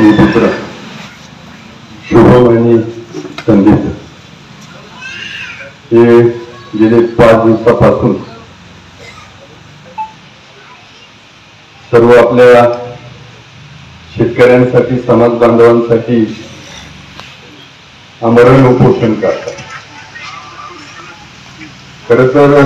माझे पुत्र शुभम आणि संदीप हे गेले 5 दिवसापासून सर्व आपल्या शेतकऱ्यांसाठी समाज बांधवांसाठी आमरण उपोषण करतात। खरं तर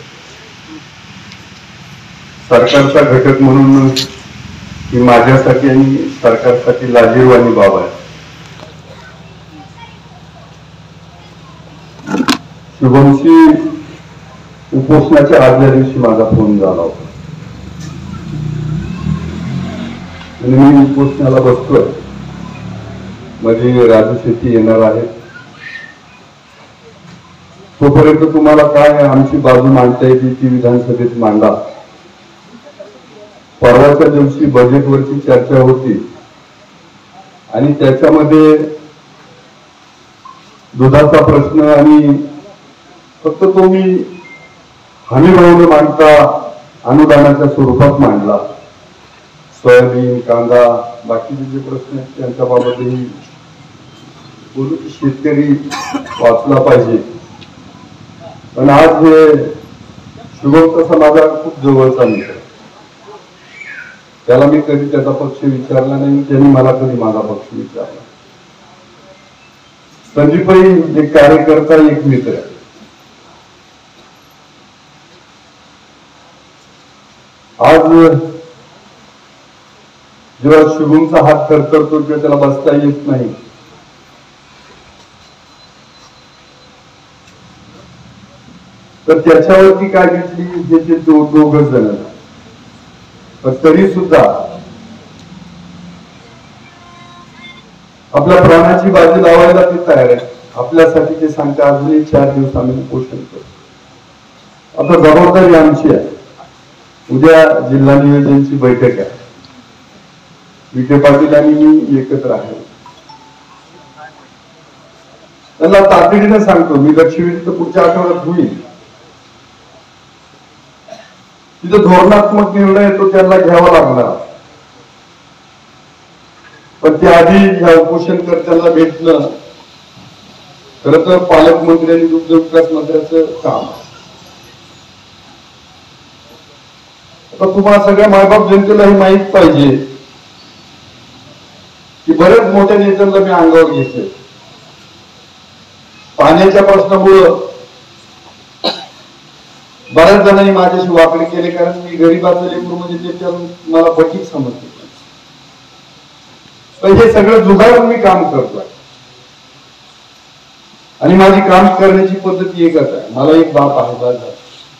सरकारचा घटक म्हणून ही माझ्यासाठी आणि सरकारसाठी लाजीरवाणी बाब आहे। शुभमशी उपोषणाच्या आदल्या दिवशी माझा फोन झाला होता आणि मी उपोषणाला बसतोय, माझे राजू शेट्टी येणार आहेत, तोपर्यंत तुम्हाला काय आमची बाजू मांडता येते ती विधानसभेत मांडा। परवाच्या दिवशी बजेटवरची चर्चा होती आणि त्याच्यामध्ये दुधाचा प्रश्न आणि फक्त तो मी हमीभाव न मांडता अनुदानाच्या स्वरूपात मांडला। सोयाबीन, कांदा, बाकीचे जे प्रश्न आहेत त्यांच्याबाबतही बोलू की शेतकरी वाचला पाहिजे। पण आज हे शुभम कसा माझा खूप जवळचा मित्र, त्याला मी कधी त्याचा पक्ष विचारला नाही, त्यांनी मला कधी माझा पक्ष विचारला। संदीपही एक कार्यकर्ता, एक मित्र आहे। आज जेव्हा शुभमचा हात थरथरतो किंवा त्याला बसता येत नाही, तर त्याच्यावरती काय घेतली हे ते दोघच जण, पण तरी सुद्धा आपल्या प्राणाची बाजी लावायला ते तयार आहे। आपल्यासाठी ते सांगते अजूनही 4 दिवस आम्ही उपोषण करू। आता जबाबदारी आमची आहे। उद्या जिल्हा नियोजनची बैठक आहे, विखे पाटील आणि मी एकत्र आहे। त्यांना तातडीने सांगतो, मी लक्षवेधी तर पुढच्या आठवड्यात होईल, तिथे धोरणात्मक निर्णय तो त्यांना घ्यावा लागणार, पण त्याआधी ह्या उपोषणकर्त्यांना भेटणं खरं तर पालकमंत्री आणि दुग्ध विकास मंत्र्याचं काम। आता तुम्हाला सगळ्या मायबाप जनतेला हे माहित पाहिजे की बऱ्याच मोठ्या नेत्यांना मी अंगावर घेतले। पाण्याच्या प्रश्नामुळं बऱ्याच जणांनी माझ्याशी वाकडे केले, कारण मी गरीबाचं लेकरू म्हणजे ते मला फटीक समजते। पण हे सगळं जुगारून मी काम करतोय आणि माझी काम करण्याची पद्धती एकच आहे। मला एक बाप आहे, बस झालं,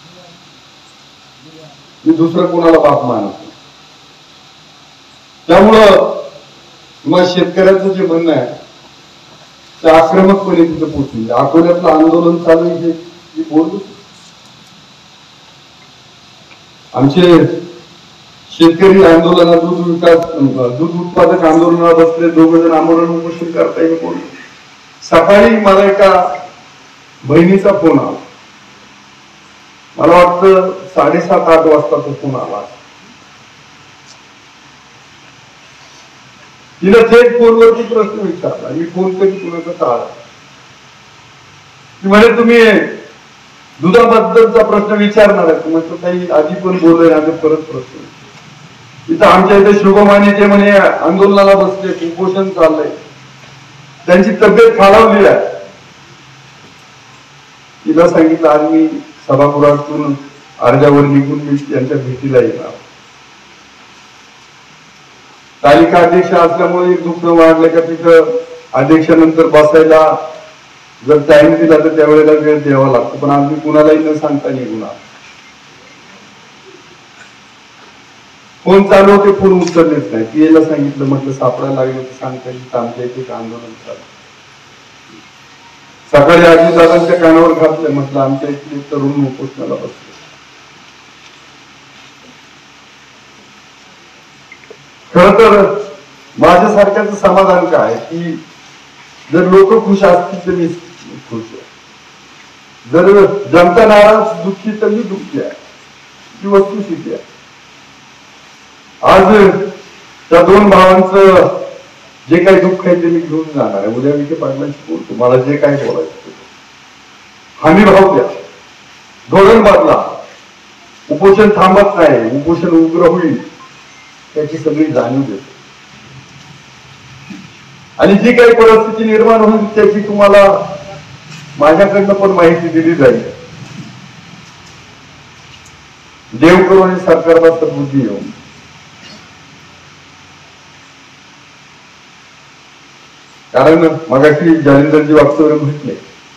मी दुसरं कोणाला बाप मानत नाही। त्यामुळं मग शेतकऱ्याचं जे म्हणणं आहे ते आक्रमकपणे तिथे पोहोचले। अकोल्यातलं आंदोलन चालू आहे हे बोलू, आमचे शेतकरी आंदोलनात दूध उत्पादक आंदोलनाला बसले 2 जण आमरण उपोषण करता येईल बोलू। सकाळी मला एका बहिणीचा फोन आला, मला वाटतं 7:30-8 वाजता तो फोन आला। तिला थेट फोनवरती प्रश्न विचारला, मी फोन कधी कुणाचा टाळला। ती म्हणे तुम्ही दुधाबद्दलचा प्रश्न विचारणार आहे? म्हटलं काही आधी पण बोललोय, आता परत प्रश्न। इथं आमच्या इथे शुभमाने जे म्हणे आंदोलनाला बसले, उपोषण चाललंय, त्यांची तब्येत खालावली आहे। तिला सांगितलं आज मी सभागृहातून अर्ध्यावर निघून मी त्यांच्या भेटीला येणार। तालिका अध्यक्ष असल्यामुळे एक दुःख वाढलं का तिथं अध्यक्षानंतर बसायला जर टाइम दिला तर त्यावेळेला वेळ द्यावा लागतो, पण आज मी कुणालाही न सांगता निघून आलो। फोन चालू होते, फोन उचललेच नाही। पीएला सांगितलं, म्हटलं सापडायला लागले तर सांगता येईल, आमच्या इथे आंदोलन चालू। सकाळी आजी दादांच्या कानावर घातलं, म्हटलं आमच्या इथले तरुण उपोषणाला बसले। खर तर माझ्यासारख्याचं समाधान काय की जर लोक खुश असतील तर मी खुश आहे, जर जनता नाराज दुःखी तर मी दुःखी आहे, ही वस्तुस्थिती आहे। आज त्या 2 भावांचं जे काही दुःख आहे ते मी घेऊन जाणार आहे. उद्या विखे पाटलांशी बोलतो, मला जे काय बोलायचं हमी भाव द्या, धोरण बदला, उपोषण थांबत नाही, उपोषण उग्र होईल त्याची सगळी जाणीव देतो. आणि जी काही परिस्थिती निर्माण होईल त्याची तुम्हाला माझ्याकडनं पण माहिती दिली जाईल. देव करू आणि सरकारला सद्बुद्धी येऊ. कारण मगाशी जालिंदरजी वागचौरे म्हटले,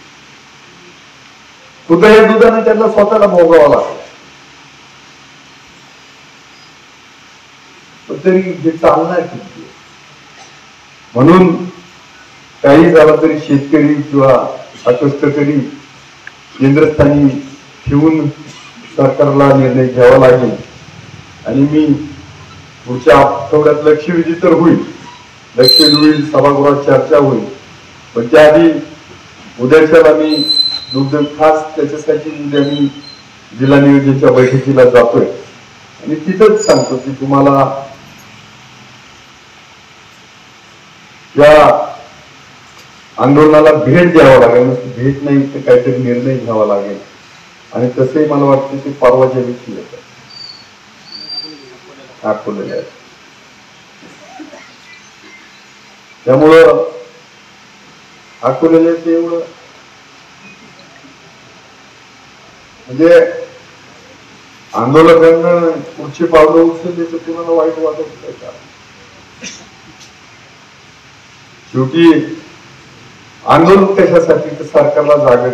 सुद्धा या दुधाने त्यांना स्वतःला भोगावा लागतो. पण तरी हे चालणार किती? म्हणून काही झालं तरी शेतकरी किंवा कष्टकरी केंद्रस्थानी ठेवून सरकारला निर्णय घ्यावा लागेल. आणि मी पुढच्या आठवड्यात लक्षवेधी तर होईल, लक्षवेधी होईल, सभागृहात चर्चा होईल. पण त्याआधी उद्याच्याला मी दुग्ध खास त्याच्यासाठी उद्या मी जिल्हा नियोजनाच्या बैठकीला जातोय आणि तिथंच सांगतो की तुम्हाला या आंदोलनाला भेट द्यावा लागेल. भेट नाही तर काहीतरी निर्णय घ्यावा लागेल. आणि तसंही मला वाटतं ते परवाच्या दिवशी येतात दाखवलेले आहेत. त्यामुळं दाखवलेले ते एवढं म्हणजे आंदोलकांना पुढची पावलं उचलली तर कुणाला वाईट वाटत नाही का? शेवटी आंदोलन कशासाठी तर सरकारला जागा